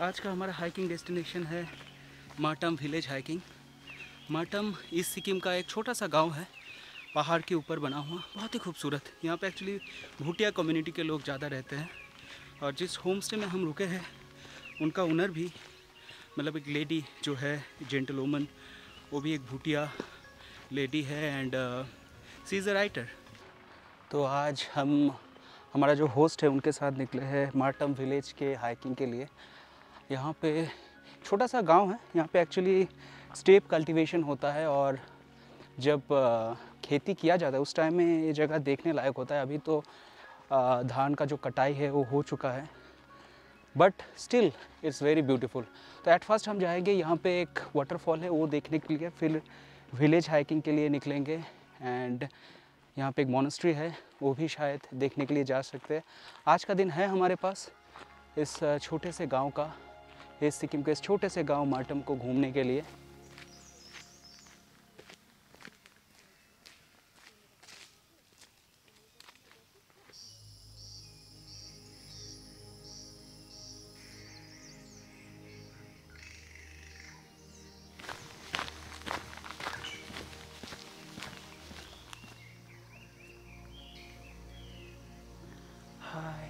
आज का हमारा हाइकिंग डेस्टिनेशन है Martam village hiking. Martam east Sikkim का एक छोटा सा गांव है, पहाड़ के ऊपर बना हुआ, बहुत ही खूबसूरत। यहाँ पे एक्चुअली भूटिया कम्युनिटी के लोग ज़्यादा रहते हैं। और जिस होम स्टे में हम रुके हैं उनका ओनर भी, मतलब एक लेडी जो है जेंटल वुमन, वो भी एक भूटिया लेडी है and she is a writer. तो आज हमारा जो होस्ट है उनके साथ निकले हैं मार्टम विलेज के हाइकिंग के लिए। यहाँ पे छोटा सा गांव है, यहाँ पे एक्चुअली स्टेप कल्टीवेशन होता है और जब खेती किया जाता है उस टाइम में ये जगह देखने लायक होता है। अभी तो धान का जो कटाई है वो हो चुका है, but still it's very beautiful. तो एट फर्स्ट हम जाएंगे, यहाँ पे एक वाटरफॉल है वो देखने के लिए, फिर विलेज हाइकिंग के लिए निकलेंगे एंड यहाँ पे एक मोनेस्ट्री है वो भी शायद देखने के लिए जा सकते हैं। आज का दिन है हमारे पास इस छोटे से गांव का, ईस्ट सिक्किम के इस छोटे से गांव मार्टम को घूमने के लिए। हाय,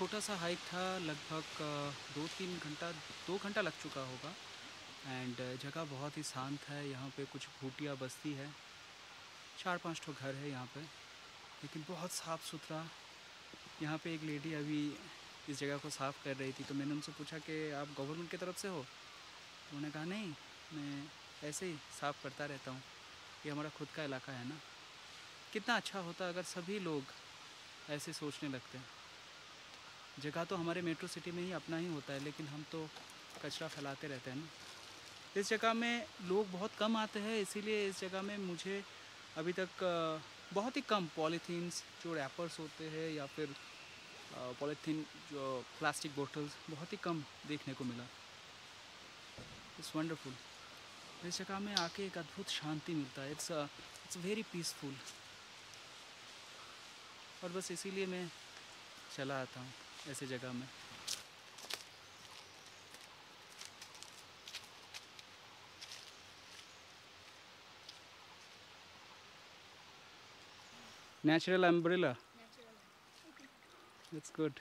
छोटा सा हाइक था, लगभग 2 घंटा लग चुका होगा। एंड जगह बहुत ही शांत है। यहाँ पे कुछ भूटिया बस्ती है, 4-5 ठो घर है यहाँ पे, लेकिन बहुत साफ़ सुथरा। यहाँ पे एक लेडी अभी इस जगह को साफ़ कर रही थी, तो मैंने उनसे पूछा कि आप गवर्नमेंट की तरफ से हो? तो उन्होंने कहा नहीं, मैं ऐसे ही साफ़ करता रहता हूँ, ये हमारा खुद का इलाका है ना। कितना अच्छा होता अगर सभी लोग ऐसे सोचने लगते हैं। जगह तो हमारे मेट्रो सिटी में ही अपना ही होता है, लेकिन हम तो कचरा फैलाते रहते हैं ना। इस जगह में लोग बहुत कम आते हैं, इसीलिए इस जगह में मुझे अभी तक बहुत ही कम पॉलीथीन्स जो रैपर्स होते हैं या फिर पॉलीथीन जो प्लास्टिक बोतल्स बहुत ही कम देखने को मिला। It's wonderful. इस जगह में आके एक अद्भुत शांति मिलता है। It's very peaceful. और बस इसीलिए मैं चला आता हूँ ऐसे जगह में। Natural umbrella. That's good.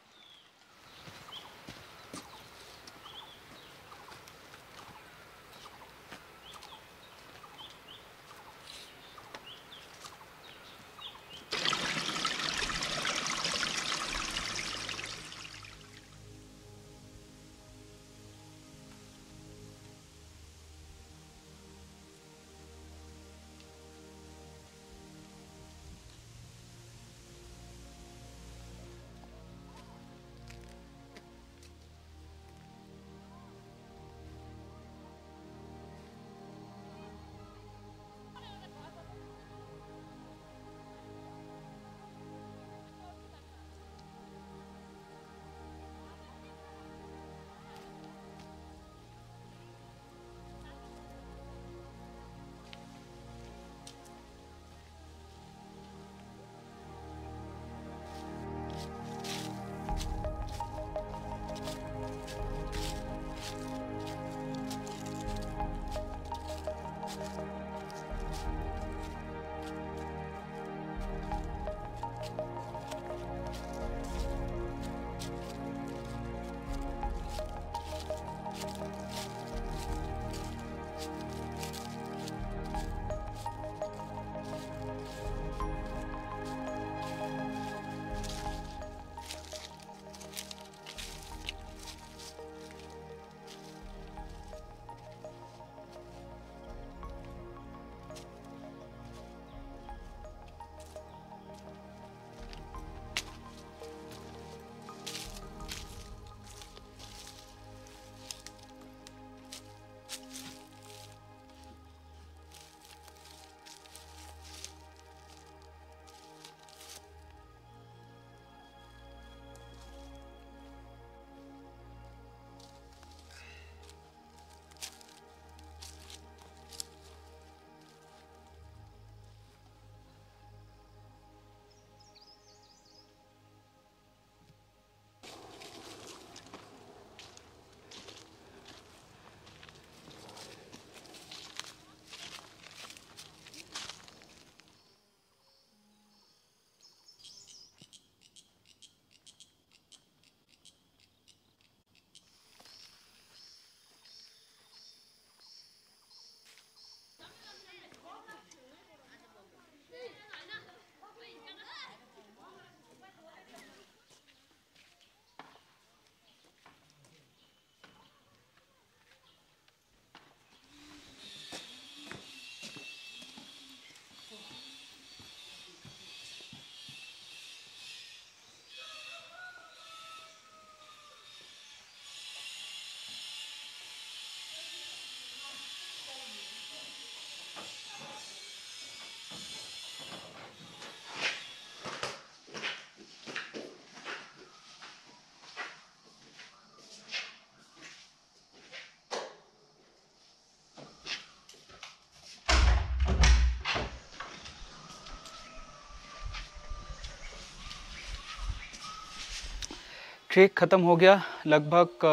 Track ख़त्म हो गया। लगभग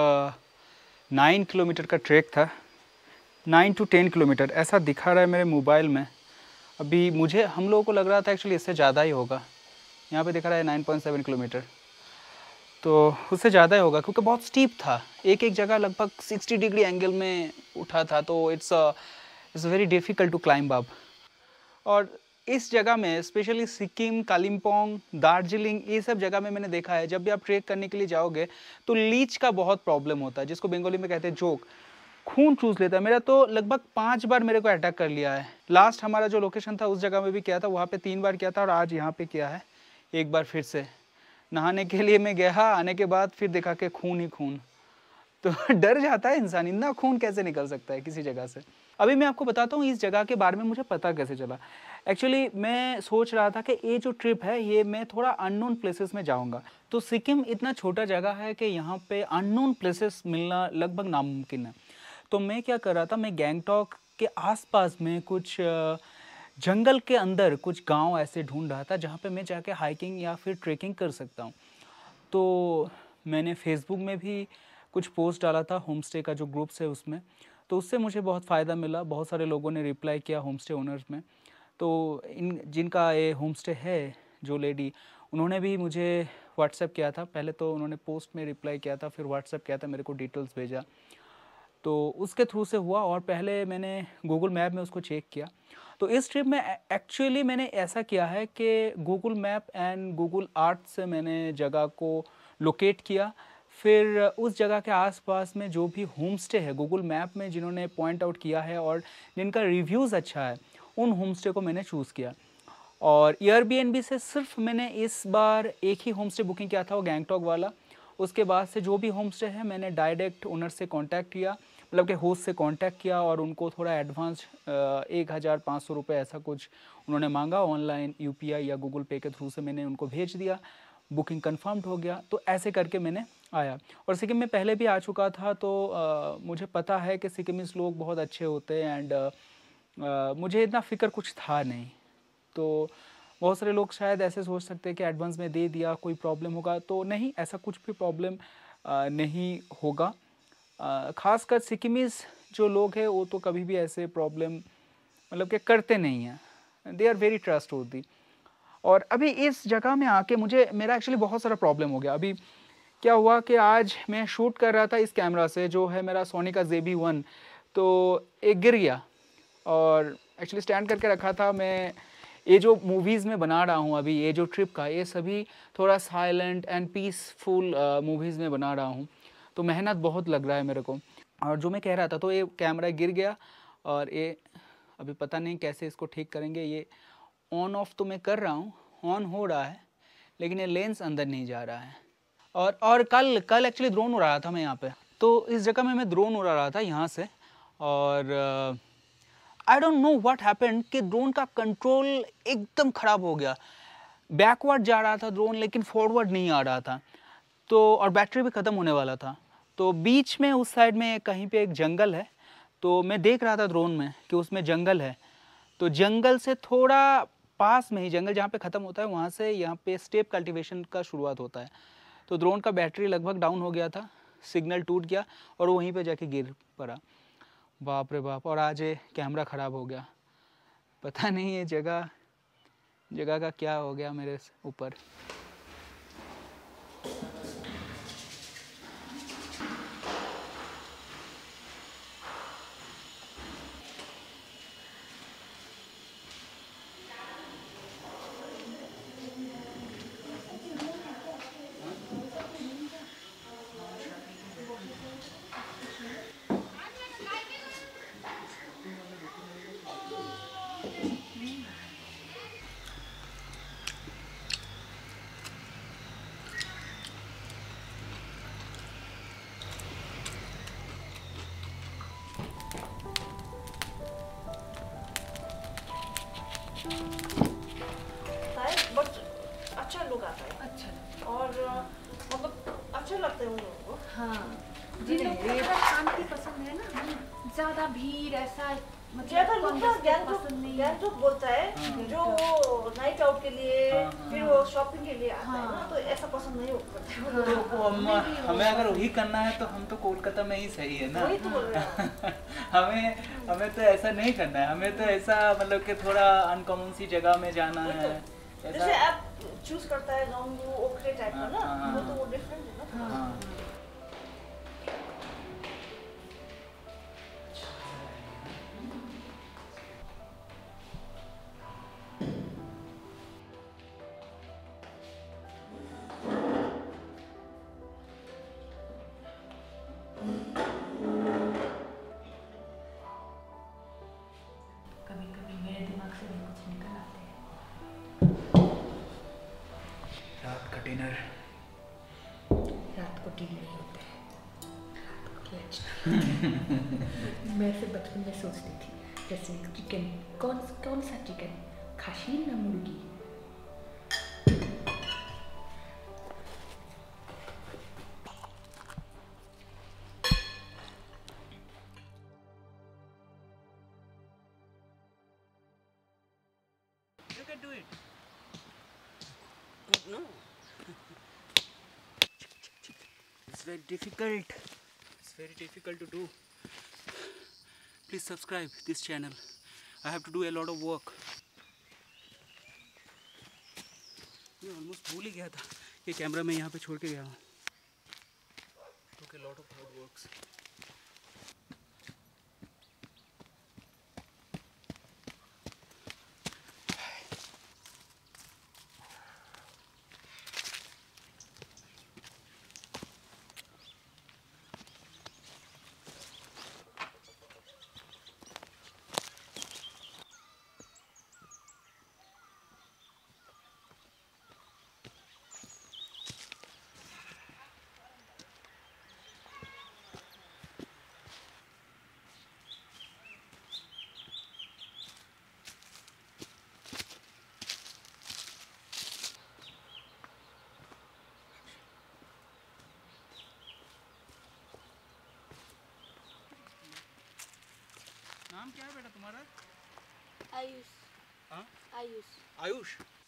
9 किलोमीटर का ट्रैक था, 9 to 10 किलोमीटर ऐसा दिखा रहा है मेरे मोबाइल में। अभी मुझे हम लोगों को लग रहा था एक्चुअली इससे ज़्यादा ही होगा। यहाँ पे दिखा रहा है 9.7 किलोमीटर। तो उससे ज़्यादा ही होगा क्योंकि बहुत स्टीप था, एक एक जगह लगभग 60 डिग्री एंगल में उठा था, तो it's very difficult to climb up. और इस जगह में स्पेशली सिक्किम, कालिम्पोंग, दार्जिलिंग, ये सब जगह में मैंने देखा है जब भी आप ट्रेक करने के लिए जाओगे तो लीच का बहुत प्रॉब्लम होता है, जिसको बंगाली में कहते हैं जोक, खून चूस लेता है। मेरा तो लगभग 5 बार मेरे को अटैक कर लिया है। लास्ट हमारा जो लोकेशन था उस जगह में भी किया था, वहाँ पे 3 बार किया था और आज यहाँ पे किया है एक बार फिर से। नहाने के लिए मैं गया, आने के बाद फिर देखा कि खून ही खून, तो डर जाता है इंसान, इतना खून कैसे निकल सकता है किसी जगह से। अभी मैं आपको बताता हूँ इस जगह के बारे में मुझे पता कैसे चला। एक्चुअली मैं सोच रहा था कि ये जो ट्रिप है ये मैं थोड़ा अननोन प्लेसेस में जाऊँगा। तो सिक्किम इतना छोटा जगह है कि यहाँ पे अननोन प्लेसेस मिलना लगभग नामुमकिन है। तो मैं क्या कर रहा था, मैं गैंगटॉक के आसपास में कुछ जंगल के अंदर कुछ गांव ऐसे ढूंढ रहा था जहाँ पे मैं जाके हाइकिंग या फिर ट्रेकिंग कर सकता हूँ। तो मैंने फेसबुक में भी कुछ पोस्ट डाला था होम स्टे का जो ग्रुप्स है उसमें, तो उससे मुझे बहुत फ़ायदा मिला, बहुत सारे लोगों ने रिप्लाई किया होम स्टे ओनर्स में। तो इन जिनका ये होम स्टे है, जो लेडी, उन्होंने भी मुझे व्हाट्सएप किया था। पहले तो उन्होंने पोस्ट में रिप्लाई किया था, फिर व्हाट्सएप किया था, मेरे को डिटेल्स भेजा, तो उसके थ्रू से हुआ। और पहले मैंने गूगल मैप में उसको चेक किया। तो इस ट्रिप में एक्चुअली मैंने ऐसा किया है कि Google map and Google Earth से मैंने जगह को लोकेट किया, फिर उस जगह के आसपास में जो भी होम स्टे है गूगल मैप में जिन्होंने पॉइंट आउट किया है और जिनका रिव्यूज़ अच्छा है, उन होम स्टे को मैंने चूज़ किया। और एयरबीएनबी से सिर्फ मैंने इस बार एक ही होम स्टे बुकिंग किया था, वो गैंगटॉक वाला। उसके बाद से जो भी होम स्टे है मैंने डायरेक्ट ओनर से कांटेक्ट किया, मतलब कि होस्ट से कांटेक्ट किया, और उनको थोड़ा एडवांस 1500 रुपये ऐसा कुछ उन्होंने मांगा। ऑनलाइन यूपीआई या गूगल पे के थ्रू से मैंने उनको भेज दिया, बुकिंग कंफर्म्ड हो गया। तो ऐसे करके मैंने आया। और सिक्किम में पहले भी आ चुका था, तो मुझे पता है कि सिक्किमीज़ लोग बहुत अच्छे होते हैं एंड मुझे इतना फ़िक्र कुछ था नहीं। तो बहुत सारे लोग शायद ऐसे सोच सकते हैं कि एडवांस में दे दिया कोई प्रॉब्लम होगा, तो नहीं, ऐसा कुछ भी प्रॉब्लम नहीं होगा। ख़ासकर सिक्किमीज़ जो लोग हैं वो तो कभी भी ऐसे प्रॉब्लम मतलब कि करते नहीं हैं, दे आर वेरी ट्रस्टवर्दी। और अभी इस जगह में आके मेरा एक्चुअली बहुत सारा प्रॉब्लम हो गया। अभी क्या हुआ कि आज मैं शूट कर रहा था इस कैमरा से, जो है मेरा सोनी का ZB-1, तो एक गिर गया और एक्चुअली स्टैंड करके रखा था। मैं ये जो मूवीज़ में बना रहा हूँ अभी, ये जो ट्रिप का, ये सभी थोड़ा साइलेंट एंड पीसफुल मूवीज़ में बना रहा हूँ, तो मेहनत बहुत लग रहा है मेरे को। और जो मैं कह रहा था, तो ये कैमरा गिर गया और ये अभी पता नहीं कैसे इसको ठीक करेंगे। ये ऑन ऑफ तो मैं कर रहा हूँ, ऑन हो रहा है, लेकिन ये लेंस अंदर नहीं जा रहा है। और कल एक्चुअली ड्रोन उड़ा रहा था मैं यहाँ पे, तो इस जगह में मैं ड्रोन उड़ा रहा था यहाँ से, और I don't know what happened कि ड्रोन का कंट्रोल एकदम ख़राब हो गया। बैकवर्ड जा रहा था ड्रोन, लेकिन फॉरवर्ड नहीं आ रहा था। तो और बैटरी भी ख़त्म होने वाला था। तो बीच में उस साइड में कहीं पे एक जंगल है, तो मैं देख रहा था ड्रोन में कि उसमें जंगल है। तो जंगल से थोड़ा पास में ही, जंगल जहाँ पे ख़त्म होता है वहाँ से यहाँ पे स्टेप कल्टीवेशन का शुरुआत होता है। तो ड्रोन का बैटरी लगभग डाउन हो गया था, सिग्नल टूट गया और वहीं पे जाके गिर पड़ा। बाप रे बाप। और आज ये कैमरा ख़राब हो गया, पता नहीं ये जगह का क्या हो गया मेरे ऊपर। अच्छा लुक आता है, अच्छा, और मतलब अच्छा लगता है उन लोगों को। हाँ, जिन लोगों को थोड़ा शांति पसंद है ना, ज्यादा भीड़ ऐसा ज्यादा लोग गैंगटॉक बोलता है जो नाइट आउट के लिए फिर वो शॉपिंग के लिए आता है ना, तो ऐसा पसंद नहीं होता। तो हमें अगर वही करना है तो हम तो कोलकाता में ही सही है ना। वही तो बोल रहे हैं। हमें तो ऐसा नहीं करना है, हमें तो ऐसा मतलब कि थोड़ा अनकॉमन सी जगह में जाना है। जैसे आप चूज करता है जम्बू ओखरे टाइप का ना, वो तो वो डिफरेंट है ना। हाँ। कभी कभी मेरे दिमाग से भी कुछ निकल आते हैं। रात का डिनर। रात को डिनर ही होता है, रात को लंच। मैं से बचपन में सोचती थी जैसे चिकन, कौन सा चिकन, खसी ना मुर्गी। You can do it. No. It's very difficult. It's very difficult to do. Please subscribe this channel. I have to do a lot of work. ये ऑलमोस्ट भूल ही गया था कि कैमरा मैं यहाँ पे छोड़ के गया हूँ। Took a lot of hard works. नाम क्या है बेटा तुम्हारा? आयुष। हाँ? आयुष। आयुष।